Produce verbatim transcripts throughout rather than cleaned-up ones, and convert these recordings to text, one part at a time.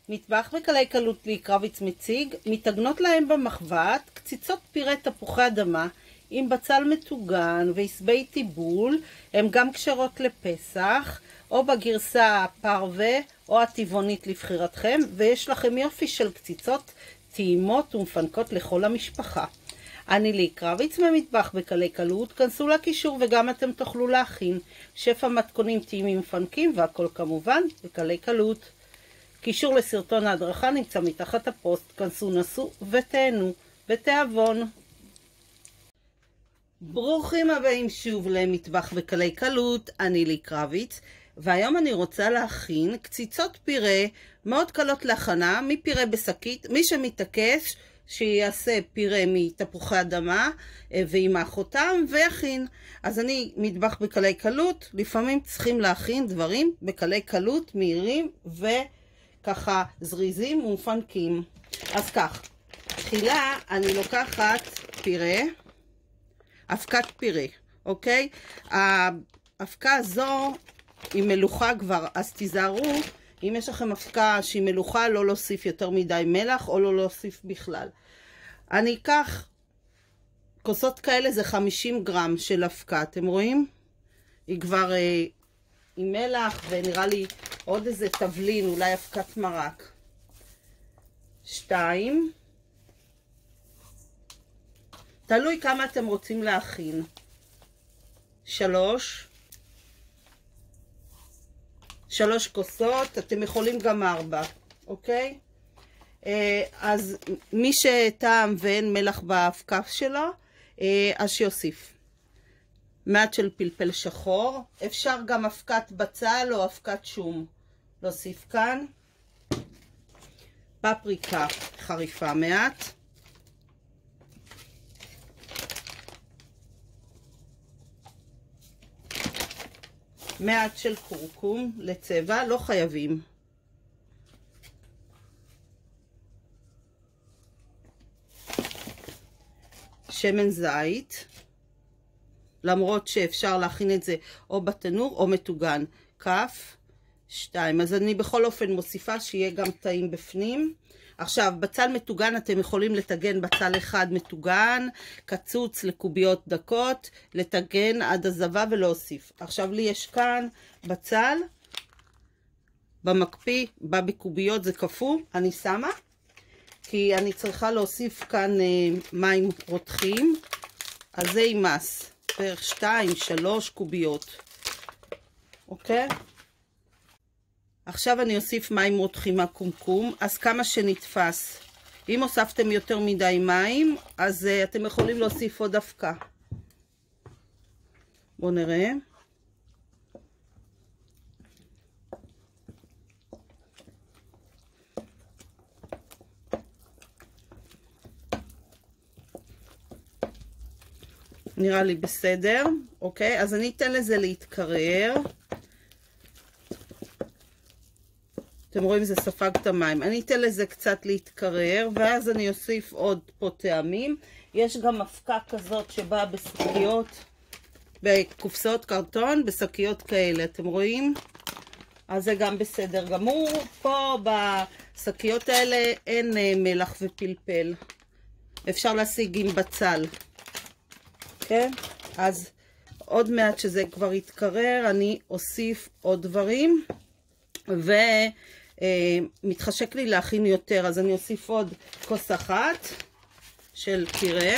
מטבח בקלי קלות לי קרביץ מציג, מתאגנות להם במחבת קציצות פירה תפוחי אדמה עם בצל מטוגן ועשבי טיבול, הם גם כשרות לפסח, או בגרסה הפרווה או הטבעונית לבחירתכם, ויש לכם יופי של קציצות טעימות ומפנקות לכל המשפחה. אני לי קרביץ ממטבח בקלי קלות, כנסו לקישור וגם אתם תוכלו להכין שפע מתכונים טעימים מפנקים, והכל כמובן בקלי קלות. קישור לסרטון ההדרכה נמצא מתחת הפוסט, כנסו נסו ותהנו בתיאבון. ברוכים הבאים שוב למטבח בקלי קלות, אני לי קרביץ, והיום אני רוצה להכין קציצות פירה מאוד קלות להכנה מפירה בשקית. מי שמתעקש שיעשה פירה מתפוחי אדמה וימח אותם ויכין. אז אני מטבח בקלי קלות, לפעמים צריכים להכין דברים בקלי קלות מהירים וככה זריזים ומפנקים. אז כך, תחילה אני לוקחת פירה, אבקת פירה, אוקיי? האבקה הזו היא מלוכה כבר, אז תיזהרו אם יש לכם אבקה שהיא מלוכה לא להוסיף יותר מדי מלח או לא להוסיף בכלל. אני אקח כוסות כאלה, זה חמישים גרם של אבקה, אתם רואים? היא כבר אה, עם מלח, ונראה לי עוד איזה תבלין, אולי אבקת מרק. שתיים. תלוי כמה אתם רוצים להכין. שלוש. שלוש כוסות, אתם יכולים גם ארבע, אוקיי? אז מי שטעם ואין מלח באבקה שלו, אז שיוסיף. מעט של פלפל שחור, אפשר גם אבקת בצל או אבקת שום להוסיף כאן. פפריקה חריפה מעט. מעט של קורקום לצבע, לא חייבים. שמן זית, למרות שאפשר להכין את זה או בתנור או מטוגן. כף, שתיים. אז אני בכל אופן מוסיפה שיהיה גם טעים בפנים. עכשיו, בצל מטוגן אתם יכולים לטגן בצל אחד מטוגן, קצוץ לקוביות דקות, לטגן עד הזבה ולהוסיף. עכשיו לי יש כאן בצל, במקפיא, בא בקוביות, זה קפוא, אני שמה, כי אני צריכה להוסיף כאן אה, מים רותחים, אז זה ימס, בערך שתיים, שלוש קוביות, אוקיי? עכשיו אני אוסיף מים רותחים מהקומקום, אז כמה שנתפס. אם הוספתם יותר מדי מים, אז uh, אתם יכולים להוסיף עוד אבקה. בואו נראה. נראה לי בסדר, אוקיי? אז אני אתן לזה להתקרר. אתם רואים, זה ספג את המים. אני אתן לזה קצת להתקרר, ואז אני אוסיף עוד פה טעמים. יש גם אבקה כזאת שבאה בשקיות, בקופסאות קרטון, בשקיות כאלה, אתם רואים? אז זה גם בסדר גמור. פה בשקיות האלה אין מלח ופלפל. אפשר להשיג עם בצל. כן? אז עוד מעט שזה כבר יתקרר, אני אוסיף עוד דברים. ו... מתחשק לי להכין יותר, אז אני אוסיף עוד כוס אחת של פירה.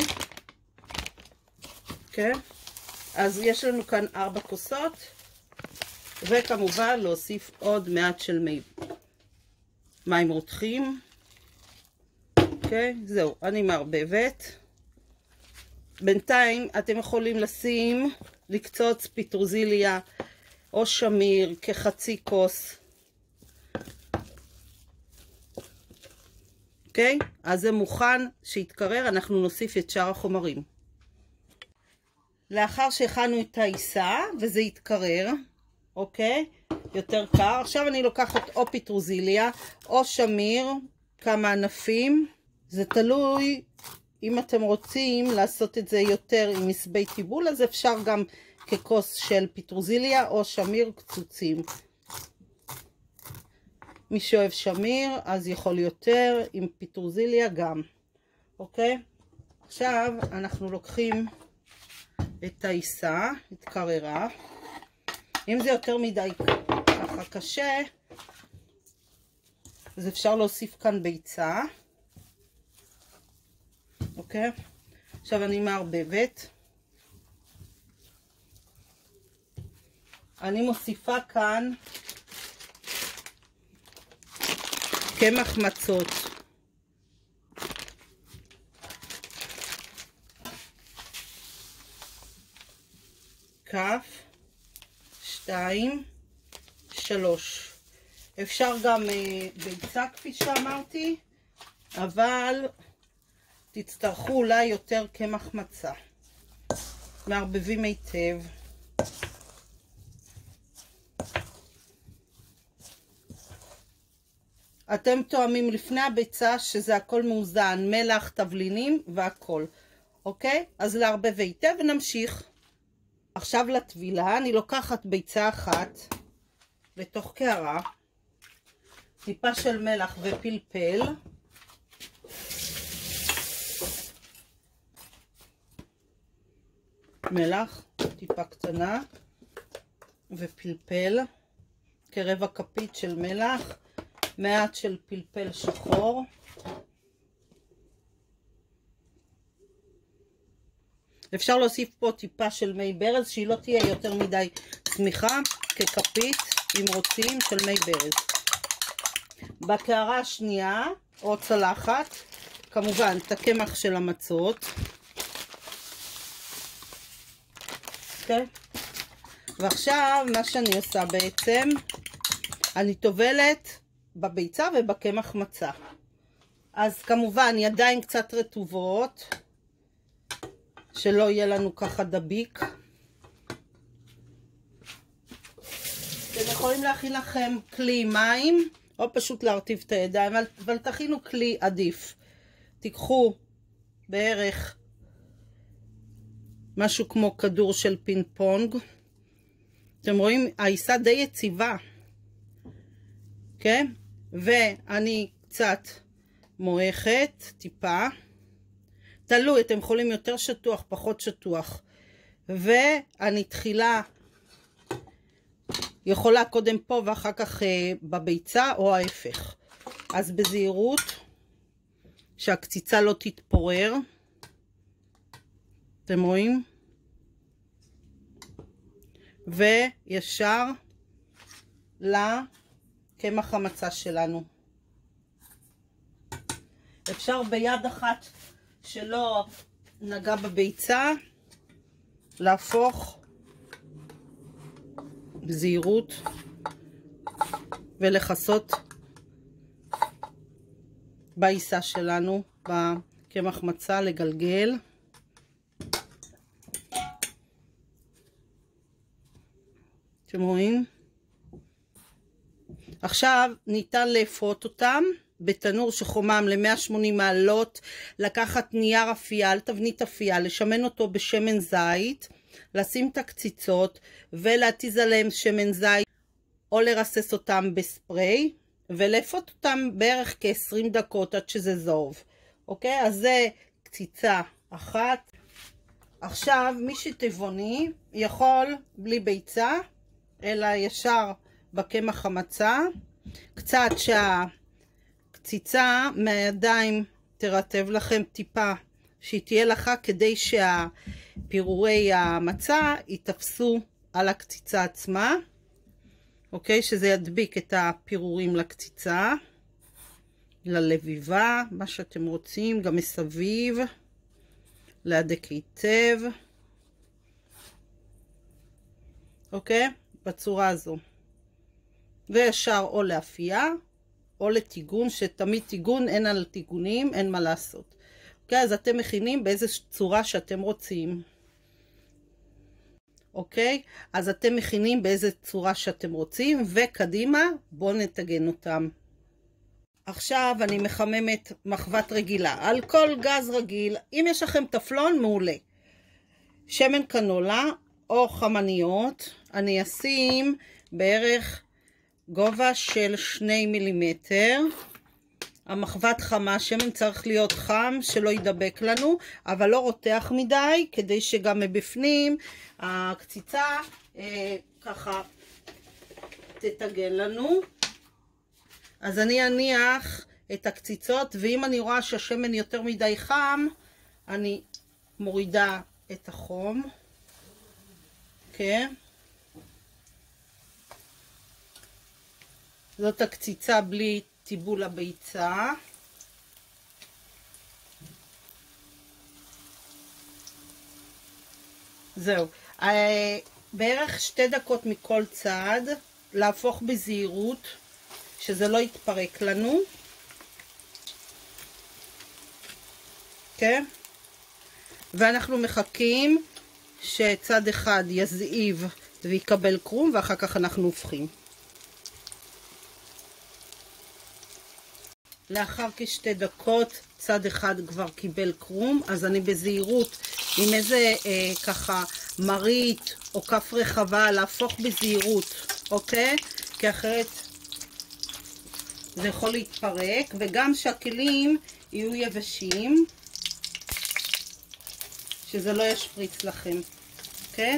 כן? אז יש לנו כאן ארבע כוסות, וכמובן להוסיף עוד מעט של מי מים רותחים. אוקיי? זהו, אני מערבבת. בינתיים אתם יכולים לשים, לקצוץ פטרוזיליה או שמיר כחצי כוס. אוקיי? אז זה מוכן שיתקרר, אנחנו נוסיף את שאר החומרים. לאחר שהכנו את העיסה וזה יתקרר, אוקיי? יותר קר. עכשיו אני לוקחת או פטרוזיליה או שמיר, כמה ענפים. זה תלוי אם אתם רוצים לעשות את זה יותר עם עשבי טיבול, אז אפשר גם ככוס של פטרוזיליה או שמיר קצוצים. מי שאוהב שמיר אז יכול יותר, עם פיטרוזיליה גם. אוקיי? עכשיו אנחנו לוקחים את העיסה, התקררה. אם זה יותר מדי ככה קשה, אז אפשר להוסיף כאן ביצה. אוקיי? עכשיו אני מערבבת. אני מוסיפה כאן קמח מצות. כף, שתיים, שלוש. אפשר גם אה, ביצה כפי שאמרתי, אבל תצטרכו אולי יותר קמח מצה. מערבבים היטב. אתם תואמים לפני הביצה שזה הכל מאוזן, מלח, תבלינים והכל. אוקיי? אז לערבב היטב ונמשיך. עכשיו לטבילה, אני לוקחת ביצה אחת לתוך קערה, טיפה של מלח ופלפל, מלח, טיפה קטנה, ופלפל, כרבע כפית של מלח, מעט של פלפל שחור, אפשר להוסיף פה טיפה של מי ברז, שהיא לא תהיה יותר מדי צמיחה, ככפית, אם רוצים, של מי ברז. בקערה השנייה, או צלחת, כמובן, את הקמח של המצות. אוקיי? ועכשיו, מה שאני עושה בעצם, אני טובלת בביצה ובקמח מצה. אז כמובן, ידיים קצת רטובות, שלא יהיה לנו ככה דביק. אתם יכולים להכין לכם כלי מים, או פשוט להרטיב את הידיים, אבל, אבל תכינו כלי עדיף. תיקחו בערך משהו כמו כדור של פינג פונג. אתם רואים, העיסה די יציבה. כן? ואני קצת מועכת, טיפה. תלוי, אתם יכולים יותר שטוח, פחות שטוח. ואני תחילה יכולה קודם פה ואחר כך אה, בביצה או ההפך. אז בזהירות, שהקציצה לא תתפורר. אתם רואים? וישר לקמח המצה שלנו. אפשר ביד אחת שלא נגע בביצה, להפוך בזהירות ולחסות בעיסה שלנו, בקמח מצה, לגלגל. אתם רואים? עכשיו ניתן לאפות אותם בתנור שחומם ל-מאה ושמונים מעלות, לקחת נייר אפייה על תבנית אפייה, לשמן אותו בשמן זית, לשים את הקציצות ולהתיז עליהם שמן זית או לרסס אותם בספרי ולאפות אותם בערך כ-עשרים דקות עד שזה זוב. אוקיי? אז זה קציצה אחת. עכשיו מי שטבעוני יכול בלי ביצה, אלא ישר בקמח המצה, קצת שהקציצה מהידיים תרטב לכם טיפה, שהיא תהיה לך כדי שהפירורי המצה יתפסו על הקציצה עצמה. אוקיי? שזה ידביק את הפירורים לקציצה, ללביבה, מה שאתם רוצים, גם מסביב, להדק היטב. אוקיי? בצורה הזו. וישר או לאפייה או לטיגון, שתמיד טיגון, אין על טיגונים, אין מה לעשות. אוקיי? אז אתם מכינים באיזו צורה שאתם רוצים. אוקיי? אז אתם מכינים באיזו צורה שאתם רוצים, וקדימה בואו נטגן אותם. עכשיו אני מחממת מחבת רגילה, על כל גז רגיל. אם יש לכם טפלון, מעולה. שמן קנולה או חמניות, אני אשים בערך גובה של שני מילימטר. המחבת חמה, שמן צריך להיות חם, שלא ידבק לנו, אבל לא רותח מדי, כדי שגם מבפנים הקציצה אה, ככה תתגן לנו. אז אני אניח את הקציצות, ואם אני רואה שהשמן יותר מדי חם, אני מורידה את החום. כן. זאת הקציצה בלי טיבול הביצה. זהו. בערך שתי דקות מכל צד, להפוך בזהירות, שזה לא יתפרק לנו. כן? ואנחנו מחכים שצד אחד יזעיב ויקבל קרום, ואחר כך אנחנו הופכים. לאחר כשתי דקות צד אחד כבר קיבל קרום, אז אני בזהירות עם איזה אה, ככה מרית או כף רחבה להפוך בזהירות, אוקיי? כי אחרת זה יכול להתפרק, וגם שהכלים יהיו יבשים, שזה לא ישפריץ לכם, אוקיי?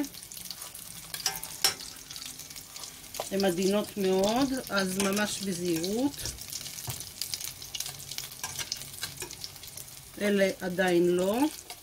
הן עדינות מאוד, אז ממש בזהירות. אלה עדיין לא,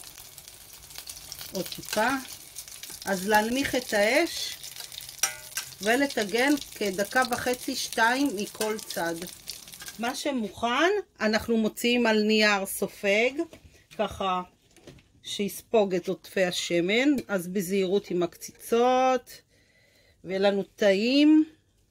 עוד טיפה. אז להנמיך את האש ולטגן כדקה וחצי שתיים מכל צד. מה שמוכן אנחנו מוציאים על נייר סופג, ככה שיספוג את עודפי השמן. אז בזהירות עם הקציצות, ויהיה לנו טעים.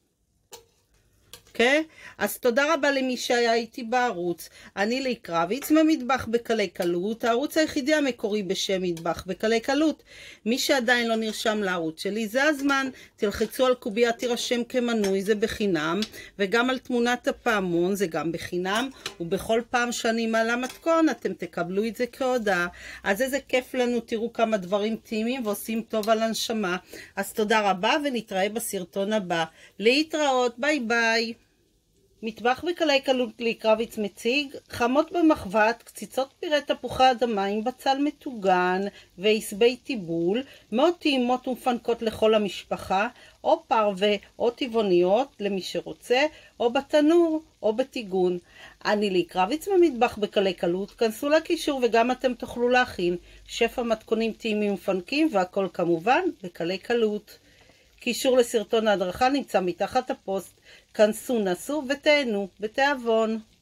אוקיי? אז תודה רבה למי שהיה איתי בערוץ. אני לי קרביץ ממטבח בקלי קלות, הערוץ היחידי המקורי בשם מטבח בקלי קלות. מי שעדיין לא נרשם לערוץ שלי, זה הזמן. תלחצו על קובייה, תירשם כמנוי, זה בחינם, וגם על תמונת הפעמון, זה גם בחינם, ובכל פעם שאני מעלה מתכון אתם תקבלו את זה כהודעה. אז איזה כיף לנו, תראו כמה דברים טעימים ועושים טוב על הנשמה. אז תודה רבה, ונתראה בסרטון הבא. להתראות, ביי ביי. מטבח בקלי קלות לי קרביץ מציג חמות במחבת, קציצות פירה תפוחי אדמה עם בצל מטוגן ועשבי טיבול, מאוד טעימות ומפנקות לכל המשפחה, או פרווה או טבעוניות למי שרוצה, או בתנור או בטיגון. אני לי קרביץ ממטבח בקלי קלות, כנסו לקישור וגם אתם תוכלו להכין שפע מתכונים טעימים ומפנקים, והכל כמובן בקלי קלות. קישור לסרטון ההדרכה נמצא מתחת הפוסט. כנסו, נסו ותהנו בתיאבון.